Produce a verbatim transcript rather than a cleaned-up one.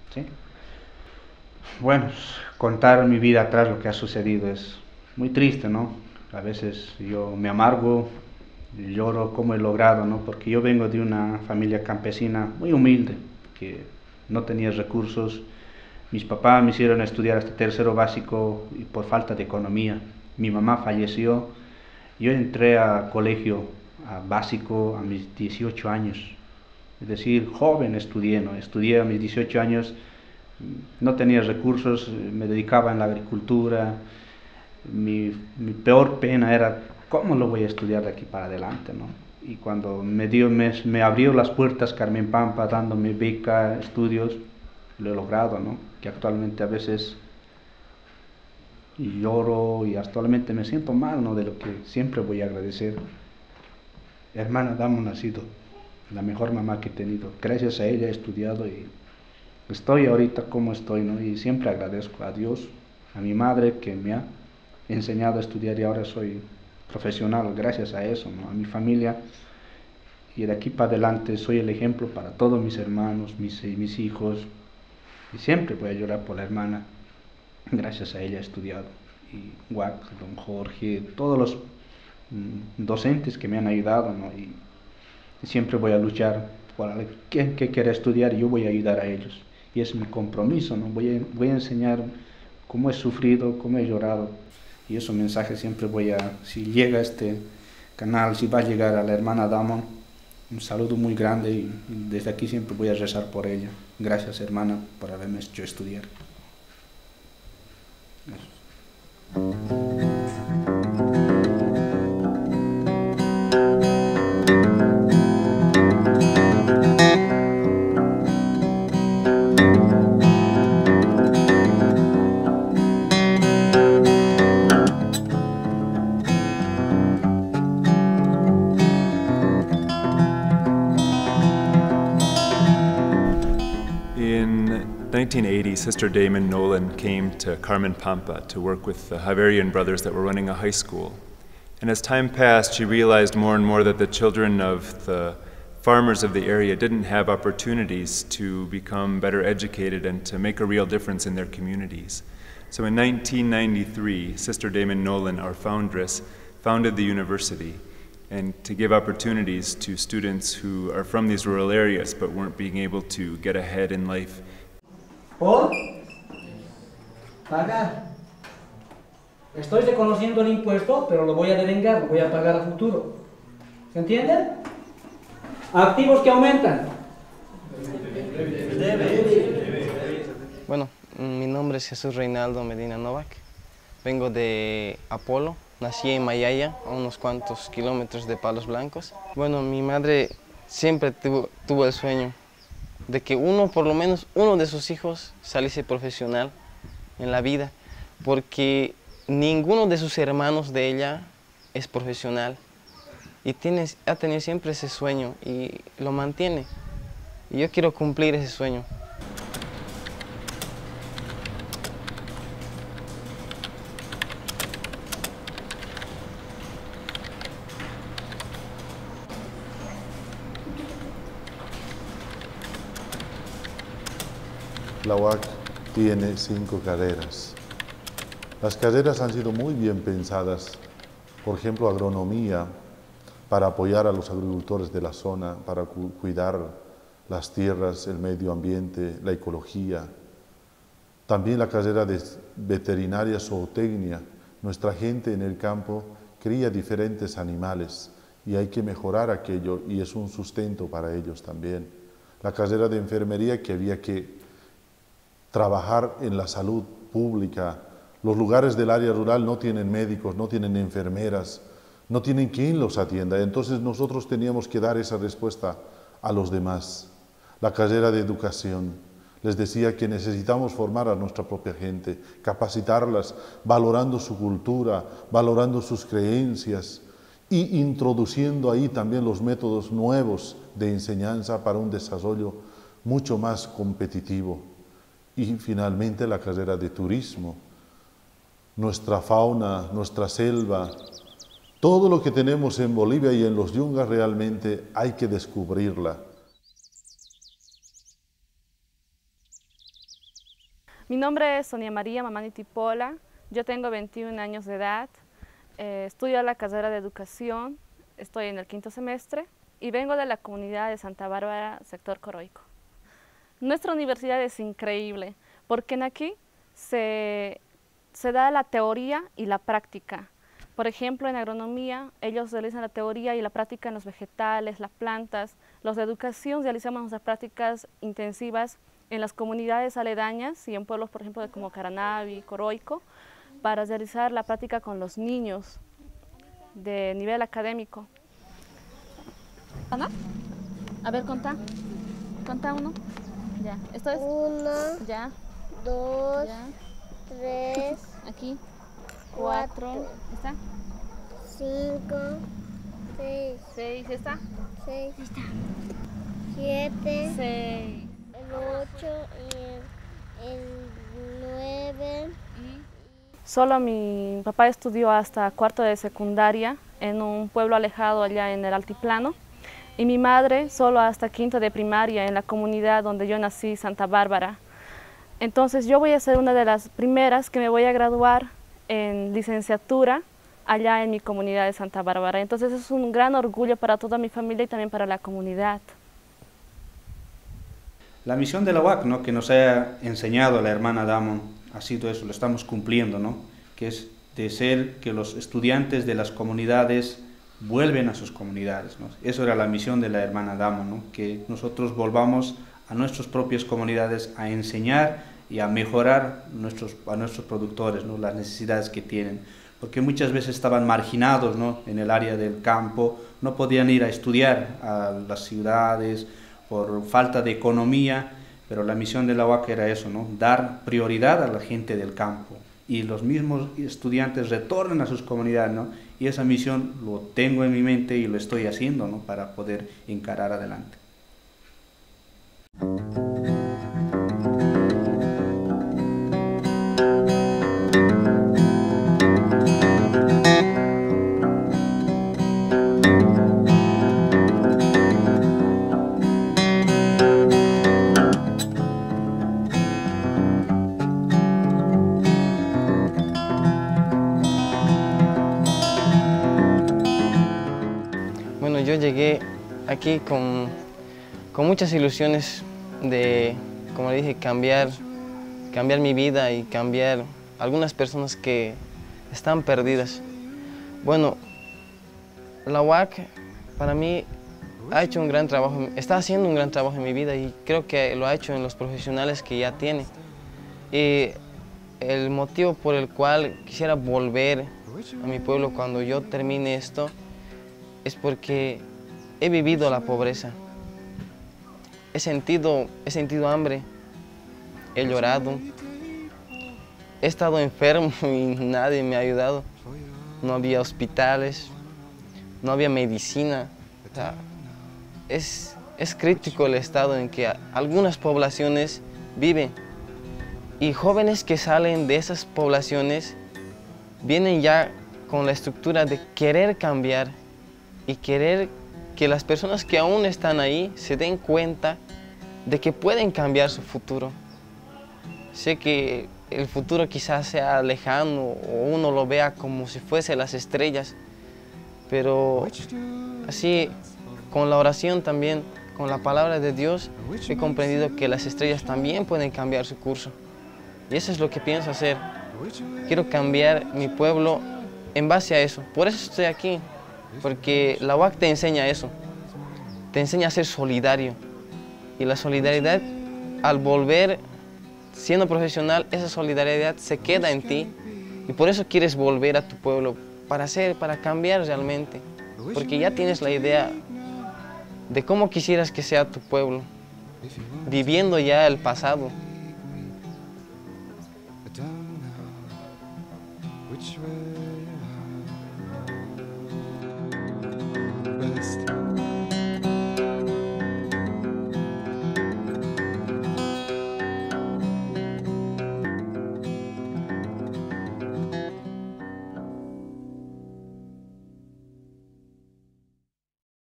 ¿sí? Bueno, contar mi vida atrás, lo que ha sucedido es muy triste, ¿no? A veces yo me amargo, lloro cómo he logrado, ¿no? Porque yo vengo de una familia campesina muy humilde, que no tenía recursos. Mis papás me hicieron estudiar hasta tercero básico y por falta de economía. Mi mamá falleció. Yo entré a colegio a básico a mis dieciocho años. Es decir, joven estudié, ¿no? Estudié a mis dieciocho años, no tenía recursos, me dedicaba en la agricultura. Mi, mi peor pena era cómo lo voy a estudiar de aquí para adelante, ¿no? Y cuando me, dio, me, me abrió las puertas Carmen Pampa dándome beca, estudios, lo he logrado, ¿no? Que actualmente a veces lloro y actualmente me siento mal, ¿no? De lo que siempre voy a agradecer. Hermana Damon ha sido la mejor mamá que he tenido. Gracias a ella he estudiado y estoy ahorita como estoy, ¿no? Y siempre agradezco a Dios, a mi madre que me ha enseñado a estudiar y ahora soy profesional gracias a eso, ¿no? A mi familia, y de aquí para adelante soy el ejemplo para todos mis hermanos, mis, mis hijos, y siempre voy a llorar por la hermana. Gracias a ella he estudiado. Y Wac, don Jorge, todos los mm, docentes que me han ayudado, ¿no? Y siempre voy a luchar por quien que quiera estudiar, yo voy a ayudar a ellos. Y es mi compromiso, ¿no? Voy a, voy a enseñar cómo he sufrido, cómo he llorado. Y ese mensaje siempre voy a, si llega a este canal, si va a llegar a la hermana Damon, un saludo muy grande y desde aquí siempre voy a rezar por ella. Gracias, hermana, por haberme hecho estudiar. Eso. In nineteen eighty, Sister Damon Nolan came to Carmen Pampa to work with the Javerian brothers that were running a high school. And as time passed, she realized more and more that the children of the farmers of the area didn't have opportunities to become better educated and to make a real difference in their communities. So in nineteen ninety-three, Sister Damon Nolan, our foundress, founded the university and to give opportunities to students who are from these rural areas but weren't being able to get ahead in life. Por pagar. Estoy reconociendo el impuesto, pero lo voy a devengar, lo voy a pagar a futuro. ¿Se entiende? Activos que aumentan. Bueno, mi nombre es Jesús Reinaldo Medina Novak. Vengo de Apolo. Nací en Mayaya, a unos cuantos kilómetros de Palos Blancos. Bueno, mi madre siempre tuvo, tuvo el sueño de que uno, por lo menos uno de sus hijos, saliese profesional en la vida, porque ninguno de sus hermanos de ella es profesional y tiene, ha tenido siempre ese sueño y lo mantiene. Y yo quiero cumplir ese sueño. La U A C tiene cinco carreras. Las carreras han sido muy bien pensadas. Por ejemplo, agronomía, para apoyar a los agricultores de la zona, para cu cuidar las tierras, el medio ambiente, la ecología. También la carrera de veterinaria zootecnia. Nuestra gente en el campo cría diferentes animales y hay que mejorar aquello y es un sustento para ellos también. La carrera de enfermería, que había que trabajar en la salud pública. Los lugares del área rural no tienen médicos, no tienen enfermeras, no tienen quien los atienda. Entonces nosotros teníamos que dar esa respuesta a los demás. La carrera de educación. Les decía que necesitamos formar a nuestra propia gente, capacitarlas, valorando su cultura, valorando sus creencias y introduciendo ahí también los métodos nuevos de enseñanza para un desarrollo mucho más competitivo. Y finalmente la carrera de turismo. Nuestra fauna, nuestra selva, todo lo que tenemos en Bolivia y en los yungas realmente hay que descubrirla. Mi nombre es Sonia María Mamani Tipola, yo tengo veintiún años de edad, eh, estudio la carrera de educación, estoy en el quinto semestre y vengo de la comunidad de Santa Bárbara, sector Coroico. Nuestra universidad es increíble porque en aquí se, se da la teoría y la práctica. Por ejemplo, en agronomía, ellos realizan la teoría y la práctica en los vegetales, las plantas. Los de educación realizamos nuestras prácticas intensivas en las comunidades aledañas y en pueblos, por ejemplo, como Caranavi, Coroico, para realizar la práctica con los niños de nivel académico. ¿Ana? A ver, contá. Contá uno. Ya. Esto es. Uno. Ya. Dos. Ya. Tres. Aquí. Cuatro. ¿Está? Cinco. Seis. Seis. ¿Está? Seis. Siete. Seis. El ocho. Y el, el nueve. Solo mi papá estudió hasta cuarto de secundaria en un pueblo alejado allá en el altiplano y mi madre solo hasta quinto de primaria en la comunidad donde yo nací, Santa Bárbara. Entonces yo voy a ser una de las primeras que me voy a graduar en licenciatura allá en mi comunidad de Santa Bárbara. Entonces es un gran orgullo para toda mi familia y también para la comunidad. La misión de la U A C, ¿no?, que nos ha enseñado la hermana Damon, ha sido eso, lo estamos cumpliendo, ¿no?, que es de ser que los estudiantes de las comunidades vuelven a sus comunidades, ¿no? Eso era la misión de la hermana Damon, ¿no?, que nosotros volvamos a nuestras propias comunidades a enseñar y a mejorar nuestros, a nuestros productores, ¿no?, las necesidades que tienen, porque muchas veces estaban marginados, ¿no?, en el área del campo, no podían ir a estudiar a las ciudades por falta de economía, pero la misión de la U A C era eso, ¿no?, dar prioridad a la gente del campo y los mismos estudiantes retornan a sus comunidades, ¿no?, y esa misión lo tengo en mi mente y lo estoy haciendo, ¿no?, para poder encarar adelante. Yo llegué aquí con, con muchas ilusiones de, como le dije, cambiar, cambiar mi vida y cambiar algunas personas que están perdidas. Bueno, la U A C para mí ha hecho un gran trabajo, está haciendo un gran trabajo en mi vida y creo que lo ha hecho en los profesionales que ya tiene. Y el motivo por el cual quisiera volver a mi pueblo cuando yo termine esto es porque he vivido la pobreza, he sentido, he sentido hambre, he llorado, he estado enfermo y nadie me ha ayudado. No había hospitales, no había medicina. O sea, es, es crítico el estado en que algunas poblaciones viven y jóvenes que salen de esas poblaciones vienen ya con la estructura de querer cambiar y querer que las personas que aún están ahí se den cuenta de que pueden cambiar su futuro. Sé que el futuro quizás sea lejano o uno lo vea como si fuese las estrellas, pero así con la oración también, con la palabra de Dios, he comprendido que las estrellas también pueden cambiar su curso. Y eso es lo que pienso hacer. Quiero cambiar mi pueblo en base a eso. Por eso estoy aquí. Porque la U A C te enseña eso, te enseña a ser solidario y la solidaridad, al volver siendo profesional, esa solidaridad se queda en ti y por eso quieres volver a tu pueblo, para hacer, para cambiar realmente, porque ya tienes la idea de cómo quisieras que sea tu pueblo, viviendo ya el pasado. Which way?